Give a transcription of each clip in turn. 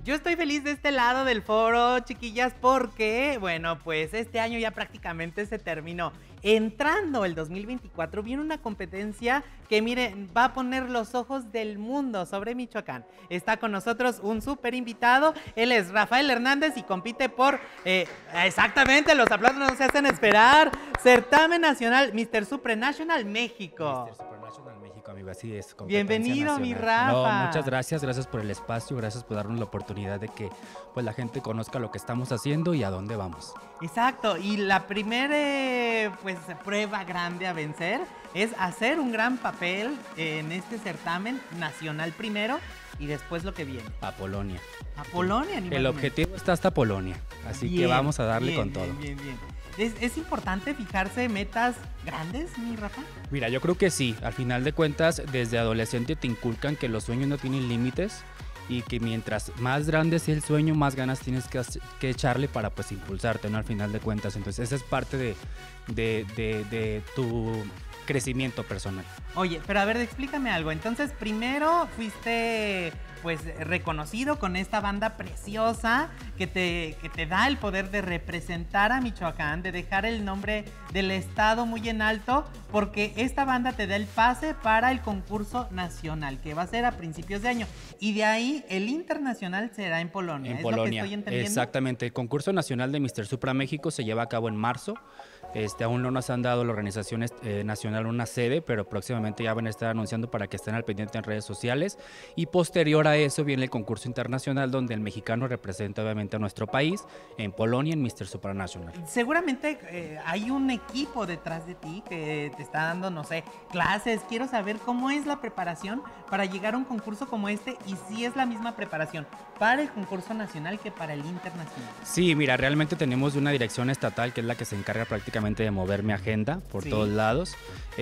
Yo estoy feliz de este lado del foro, chiquillas, porque, bueno, pues este año ya prácticamente se terminó. Entrando el 2024, viene una competencia que, miren, va a poner los ojos del mundo sobre Michoacán. Está con nosotros un súper invitado, él es Rafael Hernández y compite por, exactamente, los aplausos no se hacen esperar, Certamen Nacional Mr. Supranational México. Mr. Supranational México, amigo, así es. Bienvenido, mi nacional. Rafa. No, muchas gracias, gracias por el espacio, gracias por darnos la oportunidad de que pues la gente conozca lo que estamos haciendo y a dónde vamos. Exacto, y la primera pues prueba grande a vencer es hacer un gran papel en este certamen nacional primero y después lo que viene. A Polonia. A Polonia, ni más El ni objetivo está hasta Polonia, así que vamos a darle con todo. Bien. ¿Es importante fijarse metas grandes, mi Rafa? Mira, yo creo que sí, al final de cuentas, desde adolescente te inculcan que los sueños no tienen límites y que mientras más grande sea el sueño, más ganas tienes que echarle para pues impulsarte, ¿no? Al final de cuentas, entonces esa es parte de tu crecimiento personal. Oye, pero a ver, explícame algo. Entonces, primero fuiste pues reconocido con esta banda preciosa que te da el poder de representar a Michoacán, de dejar el nombre del estado muy en alto, porque esta banda te da el pase para el concurso nacional, que va a ser a principios de año. Y de ahí el internacional será en Polonia. En Polonia, lo que estoy entendiendo? exactamente. El concurso nacional de Mr. Supra México se lleva a cabo en marzo. Aún no nos han dado la organización nacional una sede, pero próximamente ya van a estar anunciando para que estén al pendiente en redes sociales. Y posterior a eso viene el concurso internacional donde el mexicano representa obviamente a nuestro país en Polonia en Mr. Supranational. Seguramente hay un equipo detrás de ti que te está dando, no sé, clases. Quiero saber cómo es la preparación para llegar a un concurso como este y si es la misma preparación para el concurso nacional que para el internacional. Sí, mira, realmente tenemos una dirección estatal que es la que se encarga prácticamente de mover mi agenda por todos lados.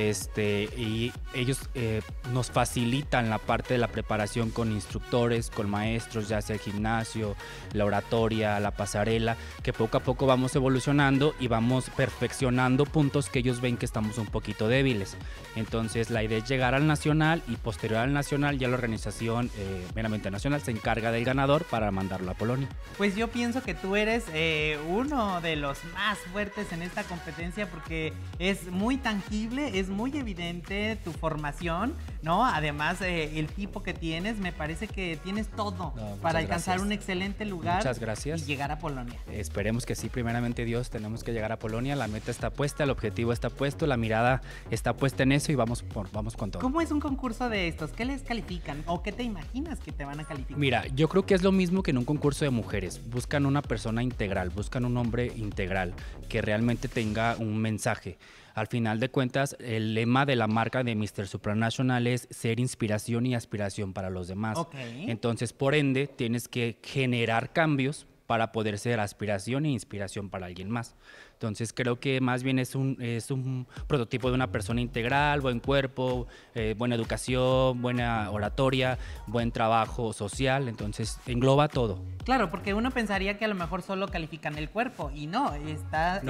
Y ellos nos facilitan la parte de la preparación con instructores, con maestros, ya sea el gimnasio, la oratoria, la pasarela, que poco a poco vamos evolucionando y vamos perfeccionando puntos que ellos ven que estamos un poquito débiles. Entonces la idea es llegar al nacional y posterior al nacional ya la organización meramente nacional se encarga del ganador para mandarlo a Polonia. Pues yo pienso que tú eres uno de los más fuertes en esta competencia porque es muy tangible, es muy evidente tu formación, ¿no? Además, el tipo que tienes, me parece que tienes todo para alcanzar un excelente lugar. Muchas gracias. Y llegar a Polonia. Esperemos que sí, primeramente Dios, tenemos que llegar a Polonia, la meta está puesta, el objetivo está puesto, la mirada está puesta en eso y vamos con todo. ¿Cómo es un concurso de estos? ¿Qué les califican? ¿O qué te imaginas que te van a calificar? Mira, yo creo que es lo mismo que en un concurso de mujeres. Buscan una persona integral, buscan un hombre integral que realmente tenga un mensaje. Al final de cuentas, el lema de la marca de Mr. Supranational es ser inspiración y aspiración para los demás. Entonces, por ende, tienes que generar cambios para poder ser aspiración e inspiración para alguien más. Entonces creo que más bien es un prototipo de una persona integral, buen cuerpo, buena educación, buena oratoria, buen trabajo social, entonces engloba todo. Claro, porque uno pensaría que a lo mejor solo califican el cuerpo y no, es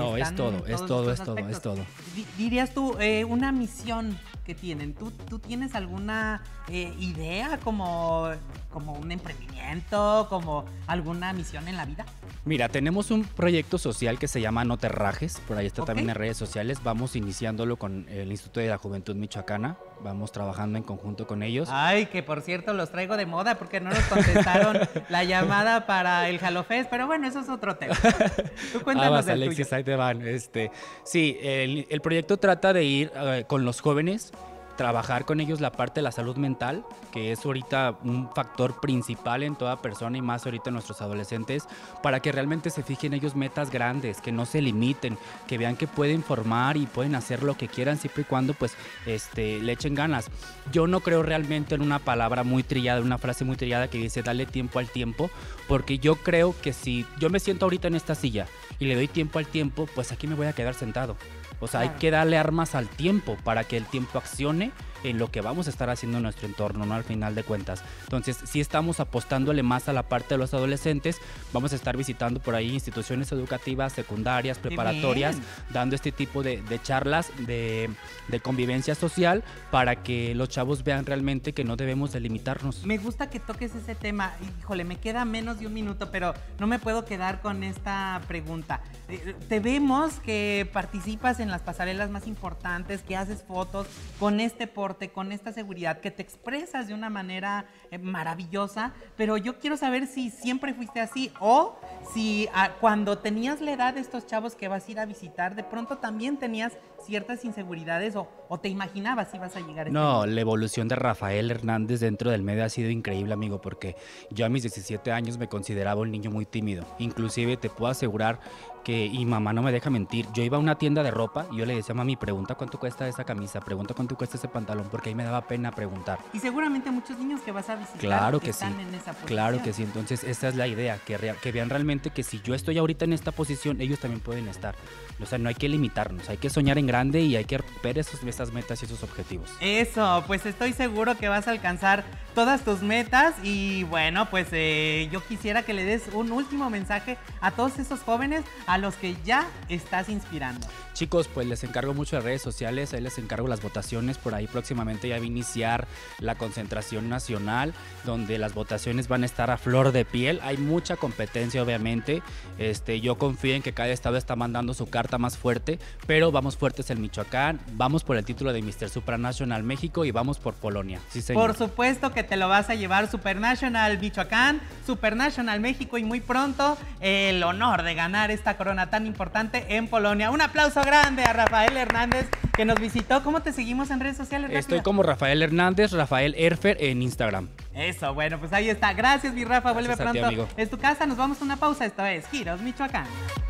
todo. Dirías tú, una misión que tienen, ¿tú tienes alguna idea como un emprendimiento, como alguna misión en la vida? Mira, tenemos un proyecto social que se llama No Te Rajes, por ahí está también en redes sociales, vamos iniciándolo con el Instituto de la Juventud Michoacana, vamos trabajando en conjunto con ellos. Ay, que por cierto los traigo de moda porque no nos contestaron la llamada para el Jalofest, pero bueno, eso es otro tema. Tú cuéntanos del Alexis, tuyo. ahí te van. Sí, el proyecto trata de ir con los jóvenes, trabajar con ellos la parte de la salud mental, que es ahorita un factor principal en toda persona y más ahorita en nuestros adolescentes, para que realmente se fijen ellos metas grandes, que no se limiten, que vean que pueden formar y pueden hacer lo que quieran siempre y cuando pues le echen ganas. Yo no creo realmente en una palabra muy trillada, una frase muy trillada que dice dale tiempo al tiempo, porque yo creo que si yo me siento ahorita en esta silla y le doy tiempo al tiempo, pues aquí me voy a quedar sentado. O sea, hay que darle armas al tiempo para que el tiempo accione en lo que vamos a estar haciendo en nuestro entorno, ¿no? Al final de cuentas. Entonces, sí estamos apostándole más a la parte de los adolescentes. Vamos a estar visitando por ahí instituciones educativas, secundarias, preparatorias, dando este tipo de charlas de convivencia social para que los chavos vean realmente que no debemos delimitarnos. Me gusta que toques ese tema. Híjole, me queda menos de un minuto, pero no me puedo quedar con esta pregunta. Te vemos que participas en las pasarelas más importantes, que haces fotos con este porte, con esta seguridad, que te expresas de una manera maravillosa, pero yo quiero saber si siempre fuiste así o si cuando tenías la edad de estos chavos que vas a ir a visitar, de pronto también tenías ciertas inseguridades o te imaginabas si ibas a llegar a No, la evolución de Rafael Hernández dentro del medio ha sido increíble, amigo, porque yo a mis 17 años me consideraba un niño muy tímido. Inclusive te puedo asegurar que, y mamá no me deja mentir, yo iba a una tienda de ropa y yo le decía, mami, pregunta cuánto cuesta esa camisa, pregunta cuánto cuesta ese pantalón, porque ahí me daba pena preguntar. Y seguramente muchos niños que vas a visitar claro que están sí, en esa posición. claro que sí, entonces esa es la idea, que vean realmente que si yo estoy ahorita en esta posición, ellos también pueden estar. O sea, no hay que limitarnos, hay que soñar en grande y hay que romper esas metas y esos objetivos. Eso, pues estoy seguro que vas a alcanzar todas tus metas y bueno, pues yo quisiera que le des un último mensaje a todos esos jóvenes a los que ya estás inspirando. Chicos, pues les encargo mucho de redes sociales, ahí les encargo las votaciones, por ahí próximamente ya va a iniciar la concentración nacional, donde las votaciones van a estar a flor de piel, hay mucha competencia obviamente, yo confío en que cada estado está mandando su carta más fuerte, pero vamos fuertes en Michoacán, vamos por el título de Mr. Supranational México y vamos por Polonia, sí señor. Por supuesto que te lo vas a llevar Supernational Michoacán, Supernational México y muy pronto el honor de ganar esta corona tan importante en Polonia. Un aplauso grande a Rafael Hernández que nos visitó. ¿Cómo te seguimos en redes sociales? Estoy como Rafael Hernández, Rafael Erfer en Instagram. Eso, bueno, pues ahí está. Gracias, mi Rafa. Vuelve Gracias a ti, pronto. amigo. Es tu casa, nos vamos a una pausa. Esto es Giros Michoacán.